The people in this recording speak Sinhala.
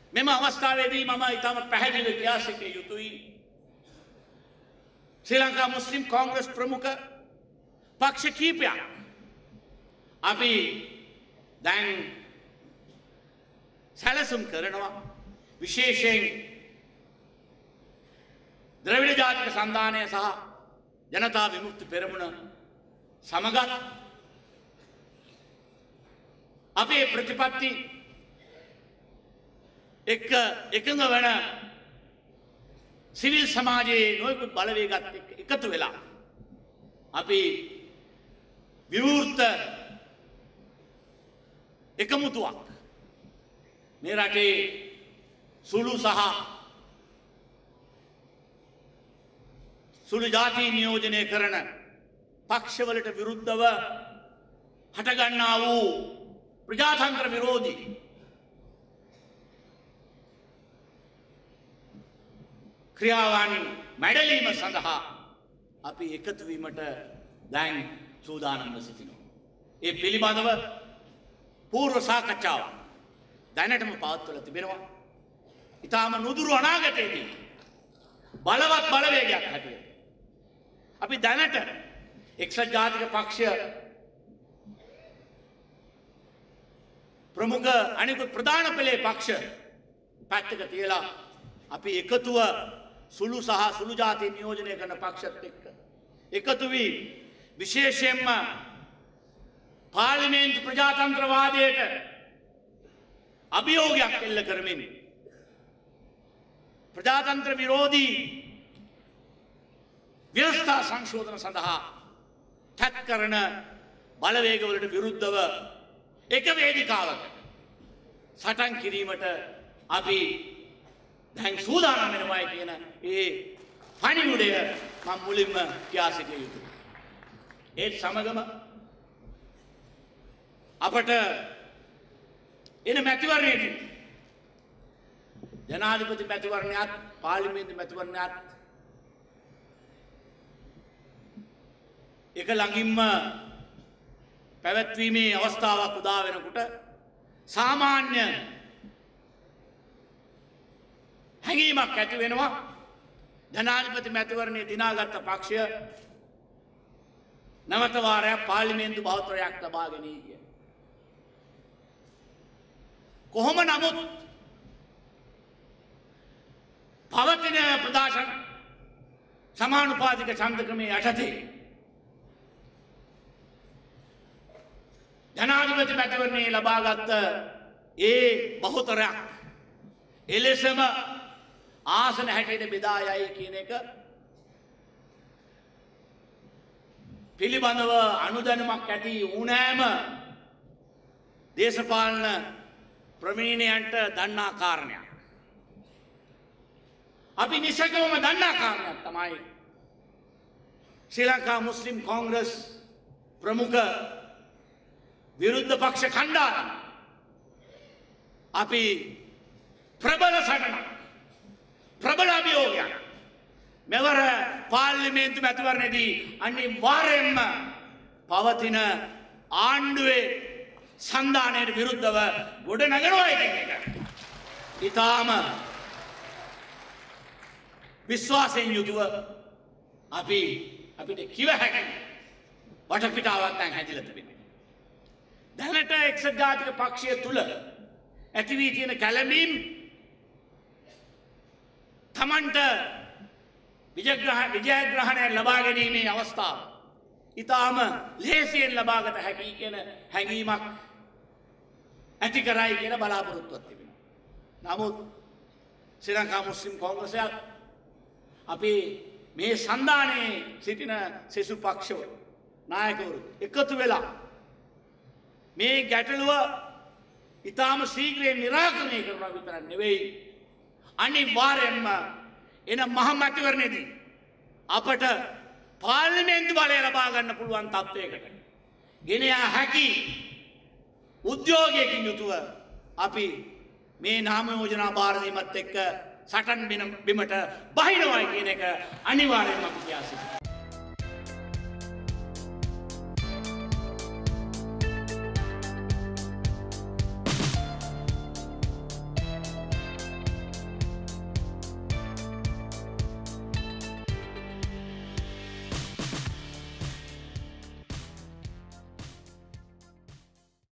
මෙම අවස්ථාවේදී මම ඊටම පැහැදිලිව කියා සිටිය යුතුයි. ශ්‍රී ලංකා මුස්ලිම් කොංග්‍රස් ප්‍රමුඛ පක්ෂ කීපයක් අපි දැන් සැලසුම් කරනවා විශේෂයෙන් ද්‍රවිඩ ජාතික සන්ධානය සහ ජනතා විමුක්ති පෙරමුණ සමගත් අපේ ප්‍රතිපත්ති එකඟ වන සිවිල් සමාජයේ නොයෙකුත් බලවේගත් එකතු වෙලා අපි විවෘත එකමුතුවක් මේ රටේ සුළු සහ සුළු ජාති නියෝජනය කරන පක්ෂවලට විරුද්ධව හටගන්නා වූ ප්‍රජාතන්ත්‍ර විරෝධී ක්‍රියාවන් මැඩලීම සඳහා අපි එකතු වීමට දැන් සූදානම්ව සිටිනවා. ඒ පිළිබඳව පූර්ව සාකච්ඡාවක් දැනටම පවත්වලා තිබෙනවා. ඊටාම නුදුරු අනාගතයේදී බලවත් බලවේගයක් හැටියට අපි දැනට එක්සත් ජාතික පක්ෂය ප්‍රමුඛ අනිකුත් ප්‍රධාන පෙළේ පක්ෂ පැත්තක තියලා අපි එකතුව සුළු සහ සුළු ජාති නියෝජනය කරන පක්ෂත් එක්ක එකතු වී විශේෂයෙන්ම පාර්ලිමේන්තු ප්‍රජාතන්ත්‍රවාදයට අභියෝගයක් එල්ල කරමින් ප්‍රජාතන්ත්‍ර විරෝධී ව්‍යවස්ථා සංශෝධන සඳහා තැත් කරන බලවේගවලට විරුද්ධව එක වේදිකාවක සටන් කිරීමට අපි දැන් සූදානම් වෙනවා කියන ඒ පණිවුඩය මම මුලින්ම කියා සිටිය යුතුයි. ඒත් සමගම අපට එන මැතිවරණයේදී ජනාධිපති මැතිවරණයත් පාර්ලිමේන්තු මැතිවරණයත් එක ළඟින්ම පැවැත්වීමේ අවස්ථාවක් උදා වෙනකොට සාමාන්‍ය හැඟීමක් ඇති වෙනවා ජනාධිපති මැතිවරණයේ දිනාගත් පක්ෂය නැවත වාරයක් පාර්ලිමේන්තු බහුතරයක් ලබා ගැනීම කිය. කොහොම නමුත් පවතින ප්‍රදාශන සමානුපාතික ඡන්ද ක්‍රමයේ යටතේ ජනාධිපති මැතිවරණයේ ලබාගත් ඒ බහුතරයක් එලෙසම ආසන හැටියට බෙදා යයි කියන එක පිළිබඳව අනුදැනුමක් ඇති ඕනෑම දේශපාලන ප්‍රවීණයන්ට දන්නා කාරණයක්. අපි නිසකවම දන්නා කාරණයක් තමයි ශ්‍රී ලංකා මුස්ලිම් කොංග්‍රස් ප්‍රමුඛ විරුද්ධ පක්ෂ කණ්ඩායම අපි ප්‍රබල සටනක් ප්‍රබල අභියෝගයක් මෙවර පාර්ලිමේන්තු මැතිවරණයේදී අනිවාර්යයෙන්ම පවතින ආණ්ඩුවේ සන්ධානයට විරුද්ධව ගොඩ නගනවා කියන එක. ඊටාම විශ්වාසයෙන් යුතුව අපිට කිව හැකි වටපිටාවක් දැන් හැදිලා තිබෙනවා. දැනට එක්සත් ජාතික පක්ෂය තුල ඇති වී තියෙන කැළඹීම් තමන්ට විජයග්‍රහණය ලබා ගැනීමේ අවස්ථාව ඊටාම ලේසියෙන් ලබාගත හැකි කියන හැඟීමක් ඇති කරයි කියන බලාපොරොත්තුවක් තිබෙනවා. නමුත් ශ්‍රී ලංකා මුස්ලිම් කොංග්‍රසයත් අපි මේ සන්ධානයේ සිටින සෙසු පක්ෂවල නායකවරු එකතු වෙලා මේ ගැටලුව ඊටාම ශීඝ්‍රයෙන් निराකරණය කරනවා විතරක් නෙවෙයි අනිවාර්යයෙන්ම එන මහ මැතිවරණයේදී අපට පාර්ලිමේන්තු බලය ලබා ගන්න පුළුවන් තත්ත්වයකට ගෙන යා හැකි උද්‍යෝගයකින් යුතුව අපි මේ නාම යෝජනා බාර දීමත් එක්ක සටන් බිමට බහිනවයි කියන එක අනිවාර්යයෙන්ම අපි කියා සිටිනවා.